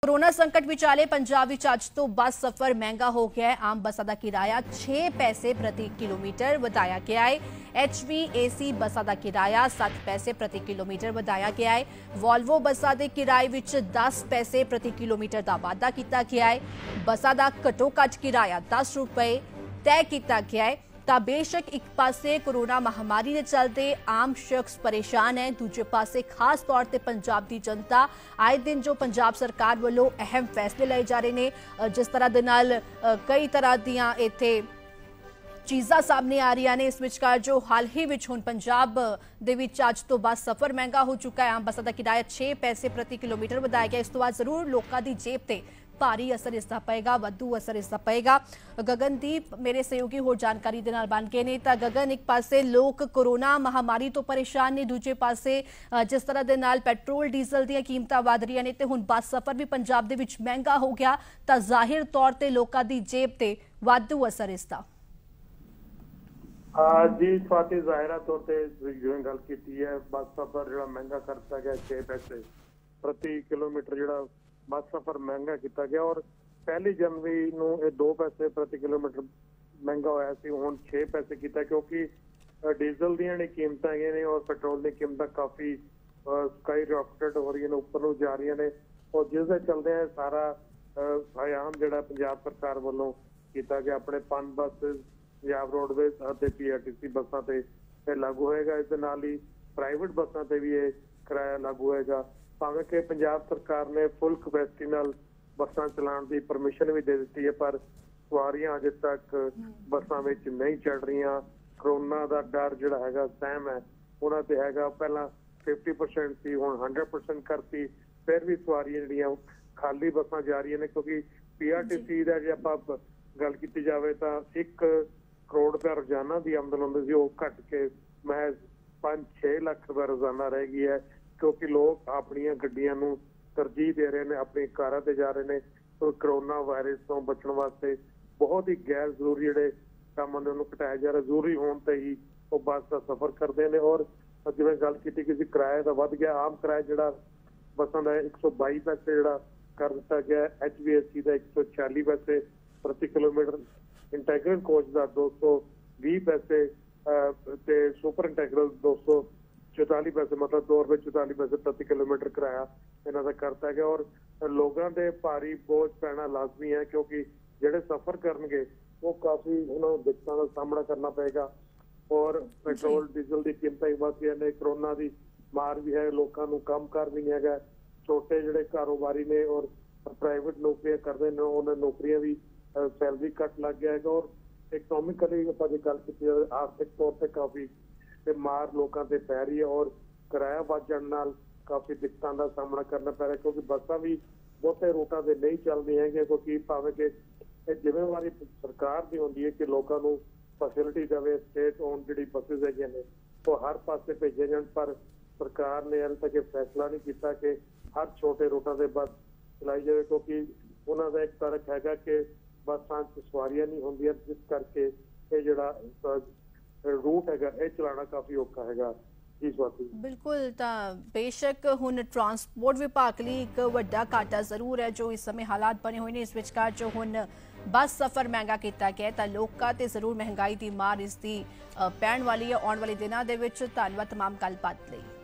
Corona संकट विचाले पंजाब विच अज तो बस सफर महंगा हो गया है। आम बसां दा किराया 6 पैसे प्रति किलोमीटर वधाया गया है। HVAC बसां दा किराया 7 पैसे प्रति किलोमीटर वधाया गया है। वॉल्वो बसां दे किराए विच 10 पैसे प्रति किलोमीटर दा वाधा कीता गया है। बसां दा घट्टो घट किराया 10 रुपए तय किया गया है। ਤਾਂ बेशक एक पासे कोरोना महामारी के चलते आम शख्स परेशान है, दूजे पासे खास तौर पर पंजाब की जनता आए दिन जो पंजाब सरकार वालों अहम फैसले लाए जा रहे हैं, जिस तरह दे नाल कई तरह दियां इत्थे चीज़ां सामने आ रही ने। इस विचकार जो हाल ही विच हुण पंजाब दे विच अज तो बस सफर महंगा हो चुका है। आम बसां दा किराया 6 पैसे प्रति किलोमीटर वधाया गया। इस तो बाद जरूर लोगों की जेब ते भारी असर इसका पेगा, वधू असर इसका पेगा। गगनदीप मेरे सहयोगी होर जानकारी दे नाल बन गए ने। तां गगन, एक पासे लोग कोरोना महामारी तो परेशान ने, दूजे पासे जिस तरह दे नाल पेट्रोल डीजल दी कीमतां वध रही ने ते हुण बस सफर भी पंजाब दे विच महंगा हो गया, तां जाहिर तौर ते लोकां दी जेब ते वाधू असर इसदा। जी स्वाति, जाहिरा तौर पर जिवें गल कीती है, बस सफर जो महंगा करता गया 6 पैसे प्रति किलोमीटर जो बस सफर महंगा किया गया और 1 जनवरी नूं 2 पैसे प्रति किलोमीटर महंगा होया सी, हुण 6 पैसे किया क्योंकि डीजल दी कीमतां ने और पेट्रोल दी कीमतां काफ़ी स्काई रॉकेटेड हो रही ने, उपर नूं जा रही ने और जिस दे चलदे सारा आयाम जिहड़ा पंजाब सरकार वालों किया गया अपने पन बस पंजाब रोडवेज और PRTC बसां ते लागू होएगा। इस दे नाल ही प्राइवेट बसां ते भी ये किराया लागू होएगा। भावें कि पंजाब सरकार ने फुल कैपेसिटी नाल बसां चलाउण दी परमिशन भी दे दी है, पर सवारियां अजे तक बसां विच नहीं चढ़ रही। कोरोना का डर जिहड़ा हैगा सहम है उन्हां ते हैगा, पहला 50% सी हुण 100% करती, फिर भी सवारियां जिहड़ियां खाली बसां जा रही ने क्योंकि PRTC दा जे आपां गल कीती जावे तां 1 करोड़ रुपया रोजाना की आमदन होंदी सी, ओह घट के महज 5-6 लाख रुपया रोजाना रह गई है क्योंकि लोग अपन गड्डियां नूं तरजीह दे रहे हैं, अपनी कारां ते जा रहे हैं। तो कोरोना वायरस तो बचने वास्ते बहुत ही गैर जरूरी जिहड़े काम ने उन्होंने घटाया जा रहा, जरूरी होने ते ही वो बस का सफर करते हैं। और जिवें गल कीती कि किराया तो वध गया, आम किराया जिहड़ा बसां दा 122 पैसे जिहड़ा कर दिता गया, HVAC का 146 पैसे प्रति किलोमीटर, इंटैग्रल कोच का 220 पैसे ते सुपर इंटैग्रल 244 पैसे, मतलब 2 रुपए 44 पैसे प्रति किलोमीटर किराया इन्हों का करता गया। और लोगों के भारी बोझ पैना लाजमी है क्योंकि जेडे सफर करनगे वो काफी उन्होंने दिक्कतों का सामना करना पेगा और पेट्रोल डीजल की कीमतें वधियां ने, कोरोना की मार भी है, लोगों को काम कर भी नहीं है। छोटे जोड़े कारोबारी ने और प्राइवेट नौकरियां करते हैं उन्होंने नौकरियां भी सैलरी कट लग गया है और इकनोमिकली गल की आर्थिक तौर पर काफी मार लोगों से पै रही है और किराया बढ़ जाने नाल काफी दिक्कतों का सामना करना पै रहा है क्योंकि बसां भी बहुते रूटां ते नहीं चल रही है क्योंकि भावें कि जिम्मेवारी सरकार की होंदी है कि लोगों को फैसिलिटी देवे, स्टेट ओन जी बसिस है तो हर पासे भेजे जान, पर सरकार ने हाले तक फैसला नहीं किया कि हर छोटे रूटां से बस चलाई जाए क्योंकि उन्होंने एक तर्क है कि बसां सवारियां नहीं होंदियां, जिस करके ये जिहड़ा रूट है चलाना काफी औखा है। जी स्वाति, बिल्कुल। बेशक हुण ट्रांसपोर्ट विभाग लई एक वड्डा घाटा जरूर है जो इस समय हालात बने हुए हैं। इस विचकार जो हुण बस सफर महंगा किया गया तो लोकां ते जरूर महंगाई की मार इसकी पैण वाली है आने वाले दिनों के। धन्यवाद तमाम गलबात लई।